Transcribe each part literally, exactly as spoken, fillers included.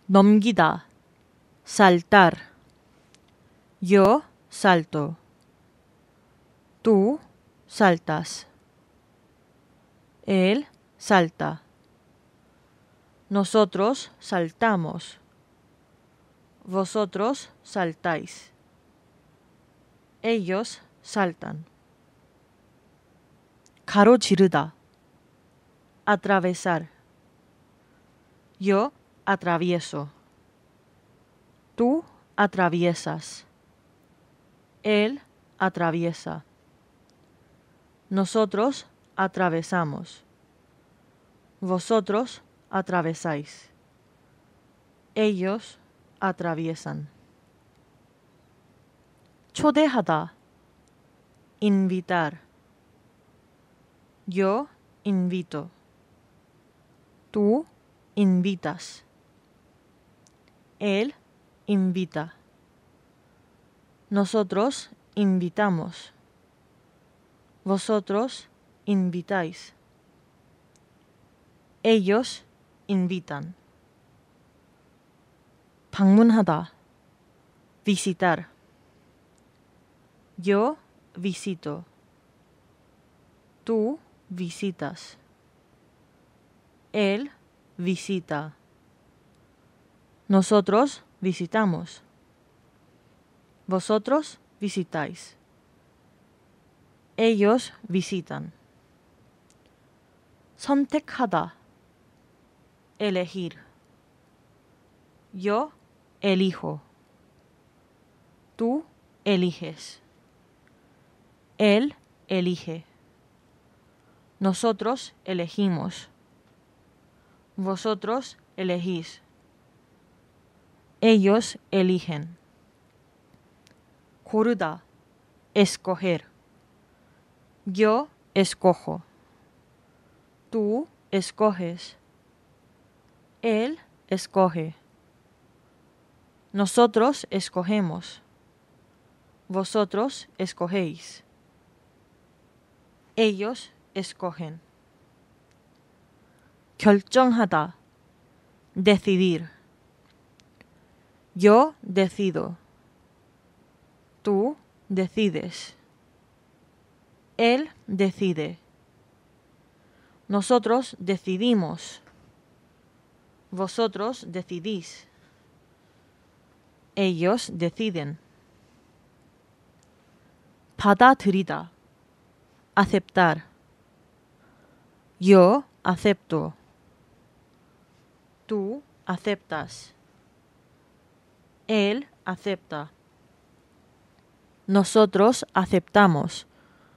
넘기다, saltar. Yo salto. Tú saltas. Él salta. Nosotros saltamos. Vosotros saltáis. Ellos saltan. 가로지르다, atravesar. Yo atravieso. Tú atraviesas. Él atraviesa. Nosotros atravesamos. Vosotros atravesáis. Ellos atraviesan. 초대하다, invitar. Yo invito. Tú invitas. Él invita. Nosotros invitamos. Vosotros invitáis. Ellos invitan. 방문하다, visitar. Yo visito. Tú visitas. Él visita. Nosotros visitamos. Vosotros visitáis. Ellos visitan. 선택하다, elegir. Yo elijo. Tú eliges. Él elige. Nosotros elegimos. Vosotros elegís. Ellos eligen. 고르다, escoger. Yo escojo. Tú escoges. Él escoge. Nosotros escogemos. Vosotros escogéis. Ellos escogen. 결정하다, decidir. Yo decido. Tú decides. Él decide. Nosotros decidimos. Vosotros decidís. Ellos deciden. 받아들이다, aceptar. Yo acepto. Tú aceptas. Él acepta. Nosotros aceptamos.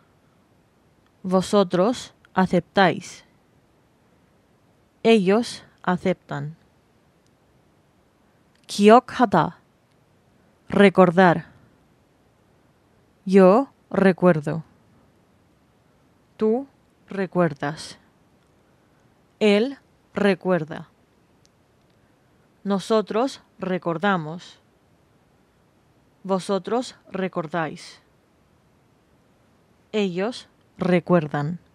Vosotros aceptáis. Ellos aceptan. 기억하다, recordar. Yo recuerdo. Tú recuerdas. Él recuerda. Nosotros recordamos. Vosotros recordáis. Ellos recuerdan.